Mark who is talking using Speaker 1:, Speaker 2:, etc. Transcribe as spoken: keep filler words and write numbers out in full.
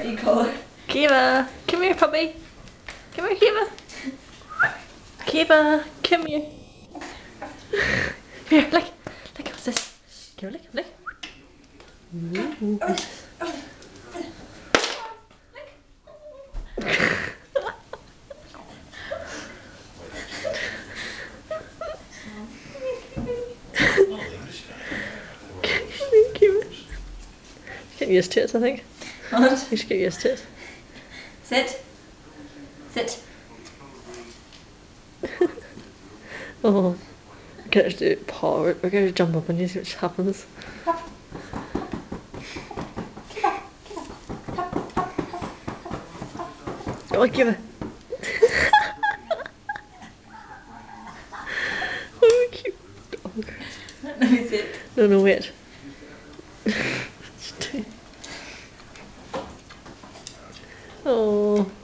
Speaker 1: pretty colour.
Speaker 2: Keva, come here, puppy. Come here, Keva. Keva, come here. Here, look. Look, what's this? Keva, look, look. Ooh. Get used to it, I think.
Speaker 1: What?
Speaker 2: You should get used to it.
Speaker 1: Sit. Sit.
Speaker 2: Oh, get her to do paw. We're going to jump up and you see what happens. Oh, give it. Oh, cute dog.
Speaker 1: Let me sit.
Speaker 2: No, no, wait. Oh.